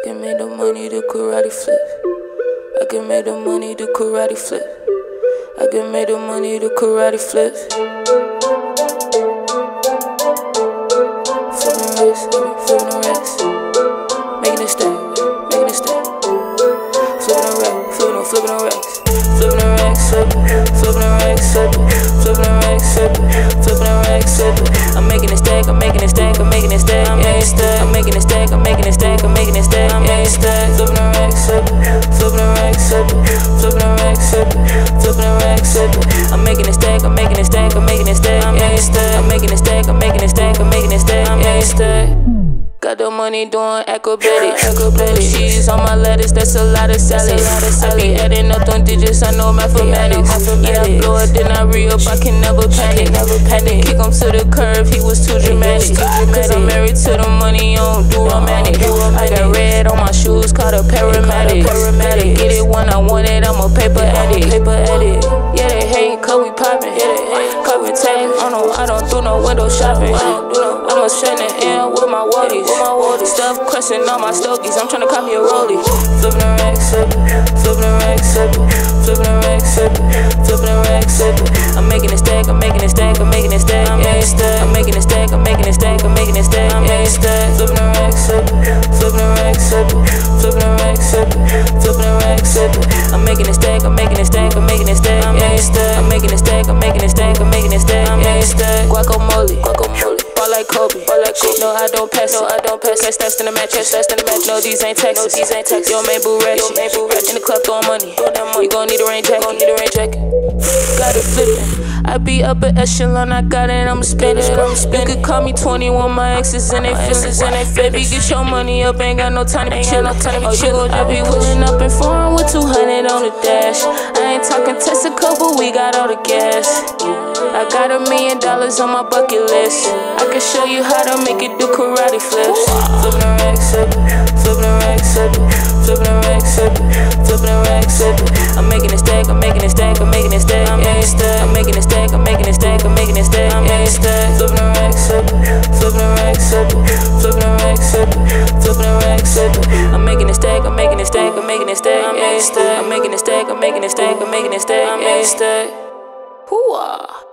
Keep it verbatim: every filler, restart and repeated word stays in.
can make the money to karate flip. I can make the money to karate flip. I can make the money to karate flip. Flipping racks, flipping the racks, making it stack, making it stack. Flipping the racks, flipping the flipping the racks, flipping the racks, flipping the racks, flipping the racks, flipping the racks. I'm making it stack, I'm making it stack, I'm making it stack, I'm making it stack, I'm making it stack, I'm making it stack, I'm making it stack, I'm making it stack. Flipping the racks, flipping the racks, flipping the racks, flipping the racks. I'm making it stack, I'm making it stack, I'm making it stack, I'm making it stack, I'm making it stack, I'm making it stack, I'm making it stack, I'm making it stack. Got the money doing acrobatic, acrobatic. Cheese on my lettuce, that's a lot of salad. I be adding up on digits, I know mathematics. Yeah, I blow it, then I re-up, I can never panic. Had to kick him to the curb, he was too dramatic. Cause I'm married to the money, I don't do romantic. I got red on my shoes, called a paramedic. Get it when I want it, I'm a paper addict. Yeah, they hate, cause we poppin'. Cover tag, I don't, I don't do no window shopping. I'm a shannon in with my wallies. Stuff crushing on my stogies. I'm tryna copy a rollie. Flipping the racks, flipping the racks, flipping the racks, flipping the racks. I'm making it stack, I'm making it stack, I'm making it stack, I'm making it stack, I'm making it stack, I'm making it stack, I'm making it stack, I'm making it stack. Flipping the racks, flipping the racks, flipping the racks, flipping the racks. I'm making it stack, I'm making it stack, I'm making it stack, I'm making it stack, I'm making it stack, I'm making it stack, I'm making it stack, I'm making it stack. Guacamole, guacamole. Ball like Kobe, ball like Kobe. No, I don't pass, no, I don't pass. Catch stats in the match, catch stats in the match. No, these ain't Texas, no, these ain't Texas. Your main boo ratchet, your main boo ratchet. In the club throwing money, you gon' need a rain jacket, gon' need a rain jacket. Got it flippin'. I be up at echelon, I got it, I'm spinning. You could call me twenty-one, my exes and they feelings and they baby, get your money up, ain't got no time to be chillin'. Oh, you gon' I be pulling up in foreign with two hundred on the dash. I ain't talking Tessica, but we got all the gas. I got a million dollars on my bucket list. I can show you how to make it do karate flips. Flipping the racks, flipping the racks, flipping the racks, flipping the racks. I'm making it stack, I'm making it stack, I'm making it stack, I'm making it stack, I'm making it stack, I'm making it stack, I'm making it stack, I'm making it stack. Flipping the racks, flipping the racks, flipping the racks, flipping the racks. I'm making it stack, I'm making it stack, I'm making it stack, I'm making it stack, I'm making it stack, I'm making it stack, I'm making it stack, I'm making it stack. Hooah.